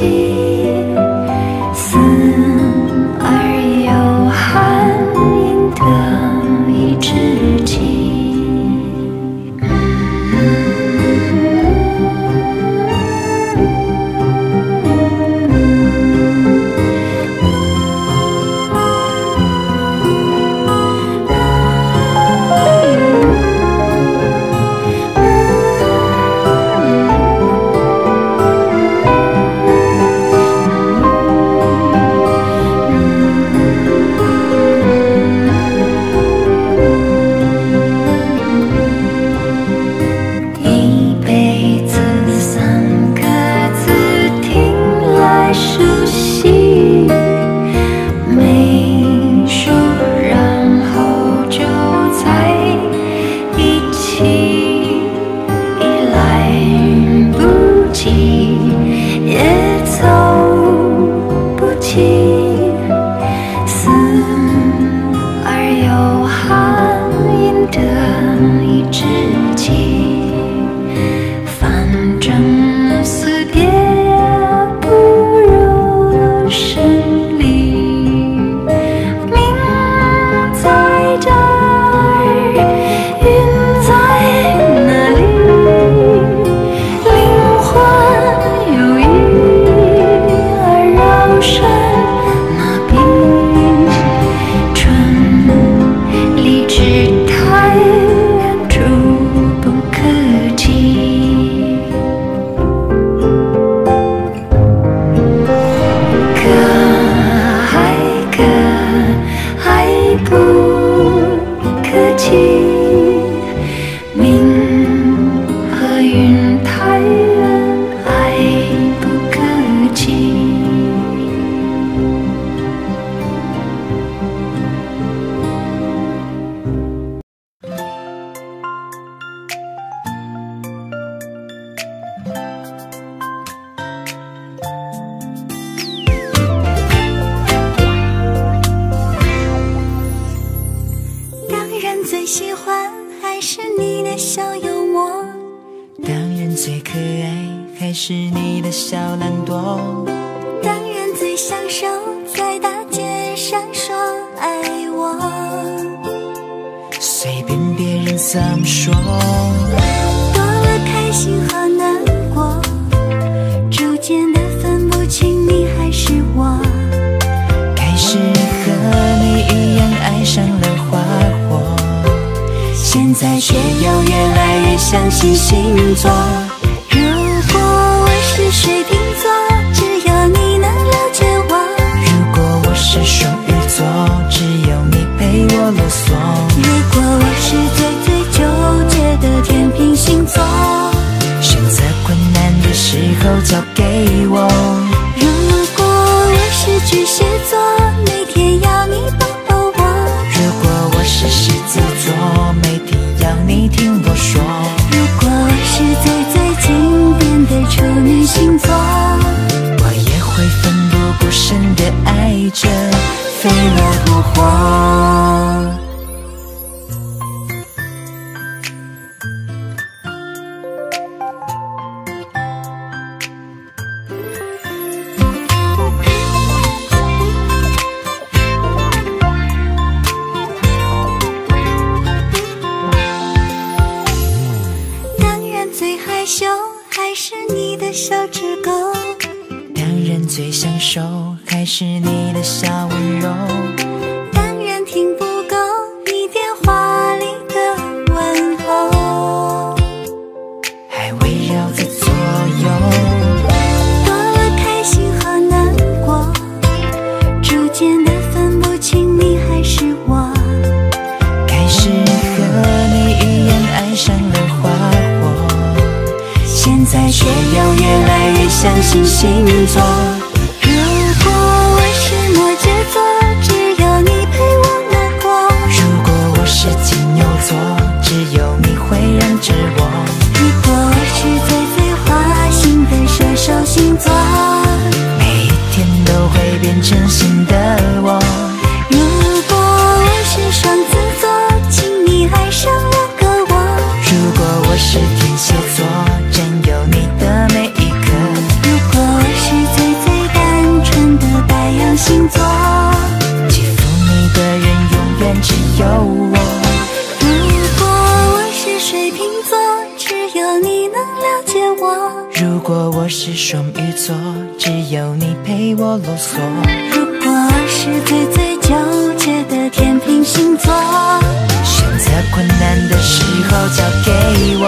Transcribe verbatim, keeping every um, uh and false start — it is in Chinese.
思而有含音的一知己。 最喜欢还是你的小幽默， 当然最可爱还是你的小懒惰， 当然最享受在大街上说爱我， 随便别人怎么说， 多了开心和难过，逐渐的分不清你还是我， 开始和你一样爱上了花火，现在却又越来越相信星座。 如果我是水瓶座，只有你能了解我； 如果我是双鱼座，只有你陪我啰嗦； 如果我是最最纠结的天秤星座， 选择困难的时候交给我； 如果我是巨蟹座，每天要你抱抱我； 如果我是狮子座，每天要你听我说； 如果我是最最经典的处女星座， 我也会奋不顾身地爱着，飞蛾扑火。 还是你的小指勾， 当然最享受还是你的小温柔， 当然听不够你电话里的问候， 还围绕在左右， 多了开心和难过，逐渐的分不清你还是我， 开始和你一样爱上了花火，现在却又越来越相信星座。 如果我是摩羯座，只有你陪我难过； 如果我是金牛座，只有你会让着我； 如果我是最最花心的射手星座， 每一天都会变成新的我； 如果我是双子座，请你爱上我个我； 如果我是天蝎座，占有你的每一刻； 如果我是最你能了解我。 如果我是双鱼座，只有你陪我啰嗦。 如果是最最纠结的天平星座， 选择困难的时候交给我。